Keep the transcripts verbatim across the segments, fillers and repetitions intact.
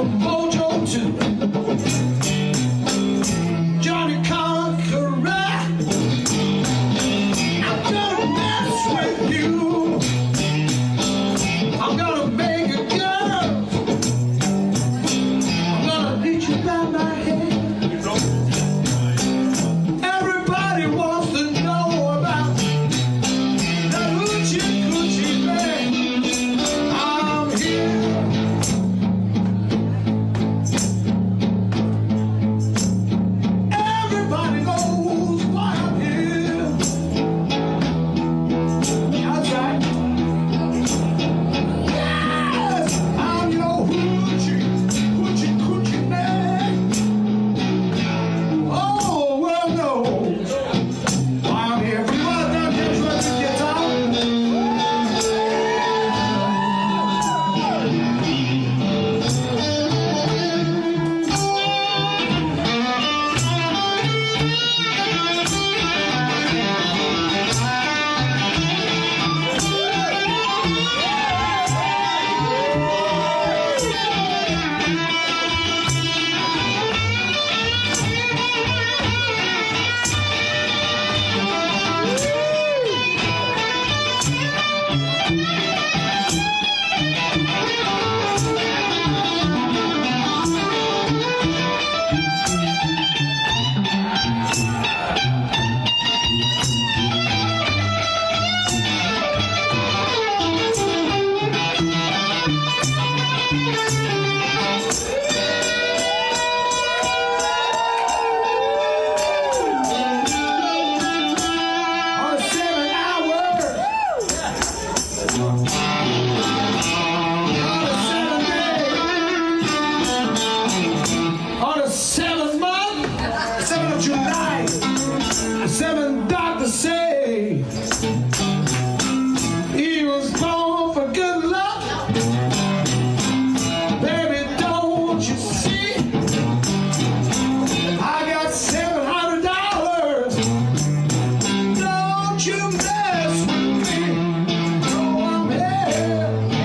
some mojo too. Johnny Conqueror, I'm gonna mess with you. I'm gonna make a girl. I'm gonna lead you by my hand. Everybody wants to know about the hoochie coochie man. I'm here. Everybody knows why I'm here. That's right. Yes, I'm your hoochie, hoochie coochie man. Oh, well, no. Why I'm here. Everybody down here trying to get out. On a seven hour, on a seven day, on a seven month, seven of July, seven doctors say he was born for good luck. Baby, don't you see? I got seven hundred dollars. Don't you mess with me. No, I'm here.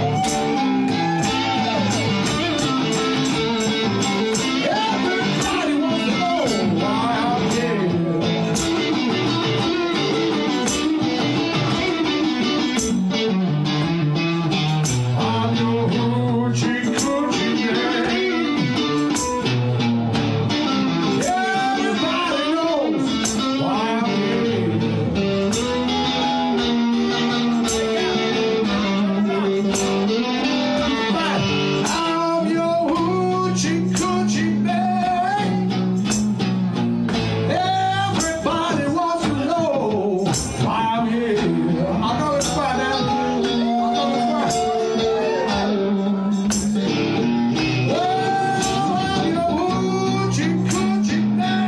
Everybody wants to know why I'm here. I'm your hoochie coochie man. Everybody knows why I'm here. I'm your hoochie coochie man. Everybody wants to know why I'm here. I'm gonna try that. I'm gonna try. Oh, I'm your hoochie coochie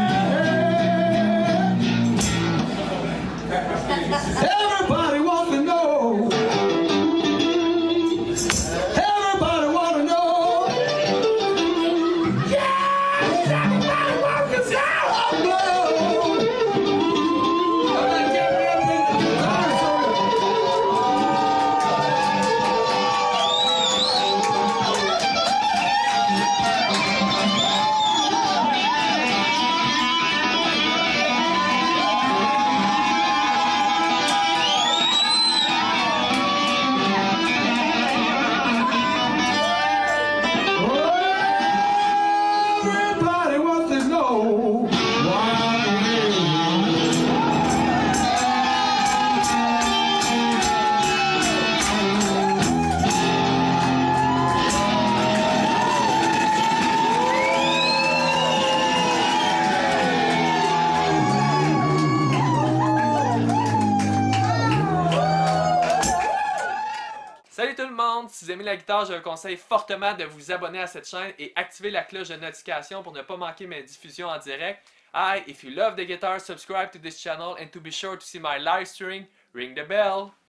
man. Everybody wants to know. Everybody want to know. Yes, everybody wants to know. Everybody wants to know why I'm here. Salut tout le monde! Si vous aimez la guitare, je vous conseille fortement de vous abonner à cette chaîne et activer la cloche de notification pour ne pas manquer mes diffusions en direct. Hi, if you love the guitar, subscribe to this channel and to be sure to see my live stream, ring the bell!